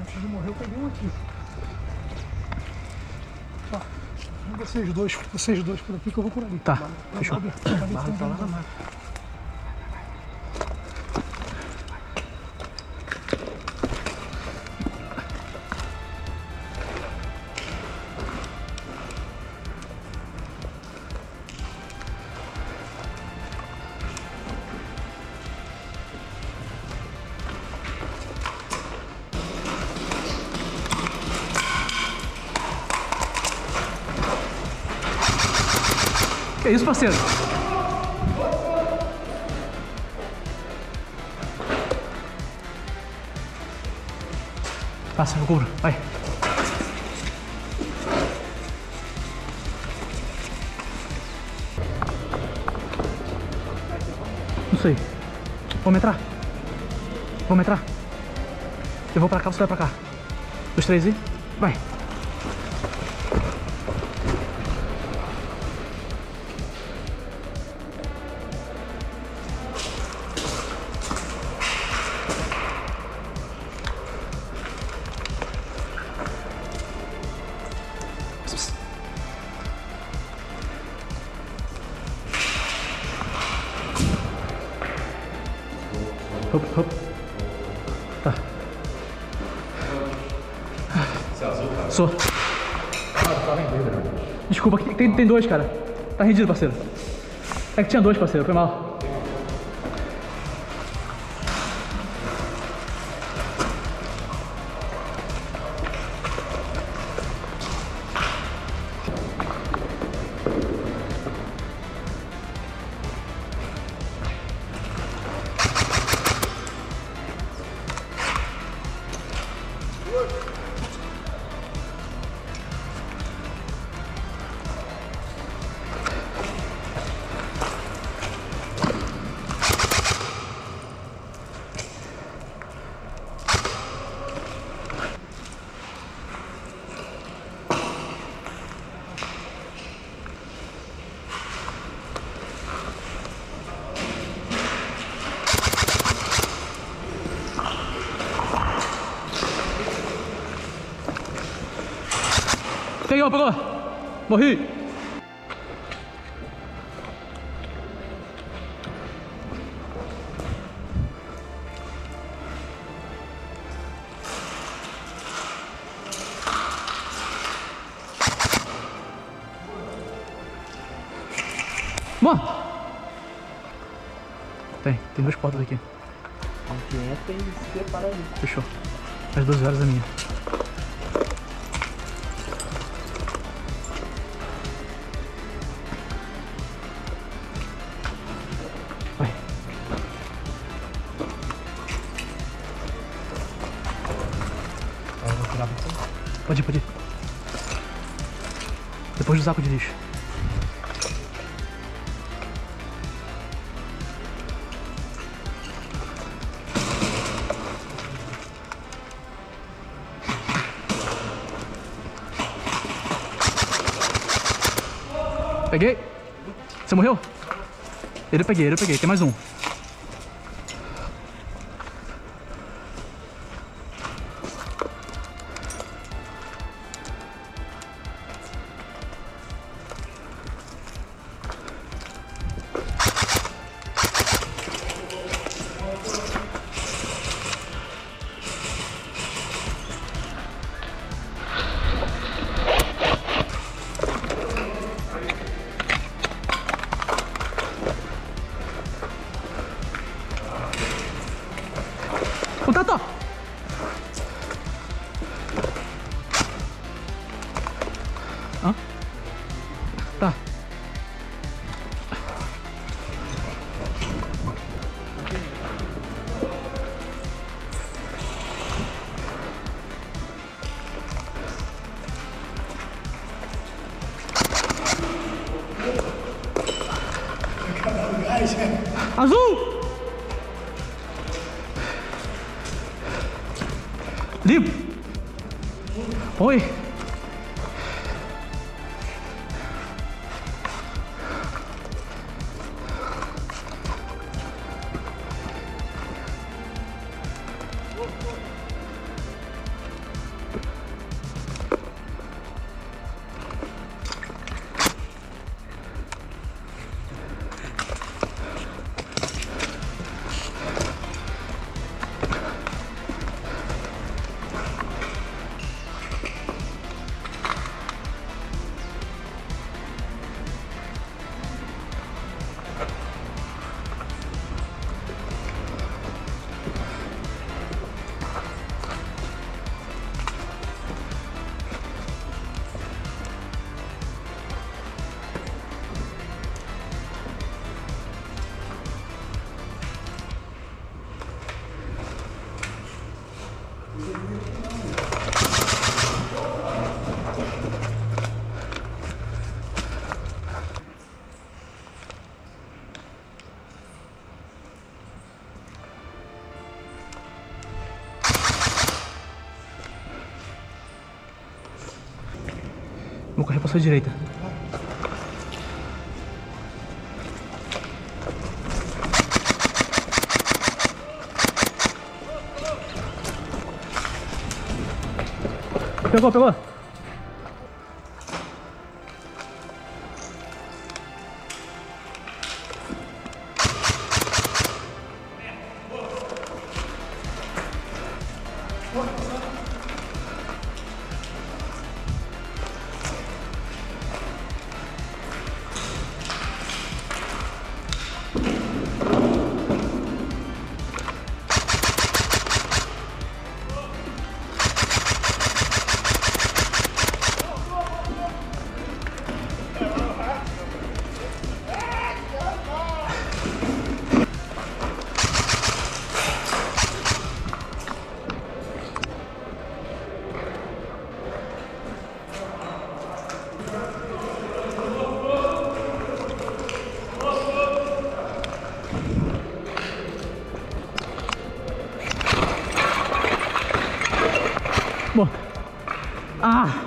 Antes de morrer eu peguei um aqui. Ó, vocês dois por aqui que eu vou por ali. Tá, fechou. Barra tá lá na mata. Que isso, parceiro? Passa, eu cubro. Vai. Não sei. Vamos entrar? Vamos entrar? Eu vou pra cá, você vai pra cá. 2, 3 e... vai. Hop. Tá. Você é azul, cara? Sou. Desculpa, tem dois, cara. Tá rendido, parceiro. É que tinha dois, parceiro. Foi mal. Pegou. Morri. Mano. Tem duas portas aqui. Aqui entra e se prepara aí. Fechou. Às 12 horas é minha. Vai. Eu vou tirar pra você. Pode ir. Depois do saco de lixo. Peguei. Você morreu? Eu peguei. Tem mais um. Contato! Hã? Tá. Azul! Limpo! Oi! Vou correr pra sua direita. Pegou, pegou. Bom. Ah!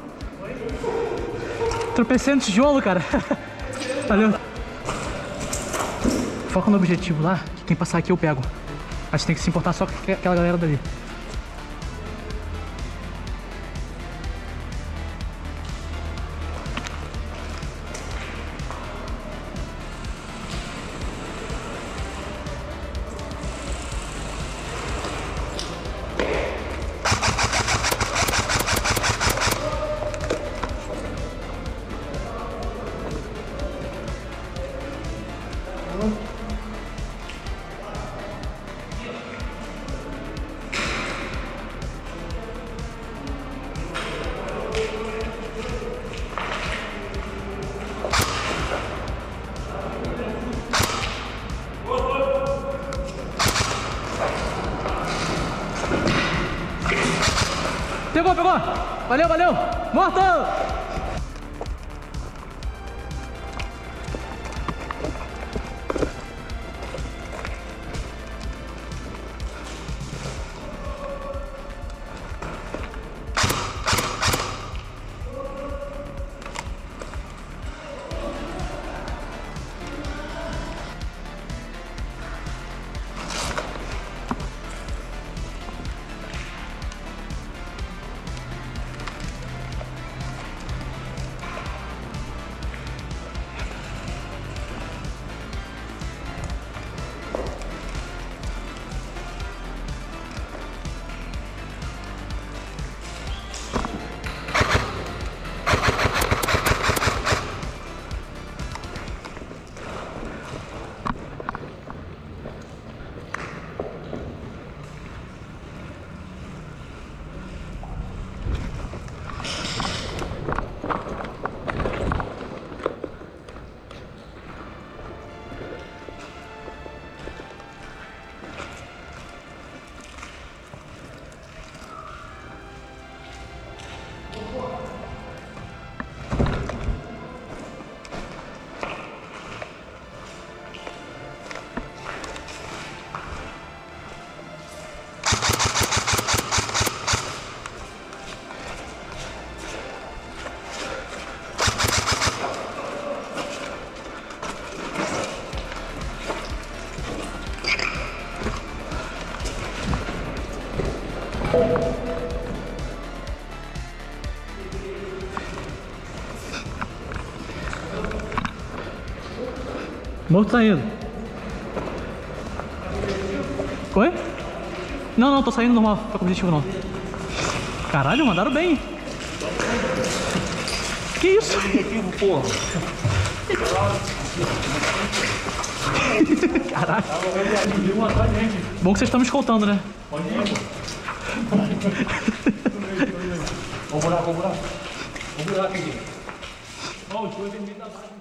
Tropecei no tijolo, cara. Valeu. Foca no objetivo lá, que quem passar aqui eu pego. A gente tem que se importar só com aquela galera dali. Pegou, pegou! Valeu, valeu! Morto! Morto saindo. Oi? Não, não, tô saindo normal. Tô com objetivo não. Caralho, mandaram bem. Que isso? Objetivo, porra. Caralho. Bom que vocês estão me escoltando, né? Vamos buraco, vamos buraco. Vamos buraco aqui. Ó, o tio é vermelho da base.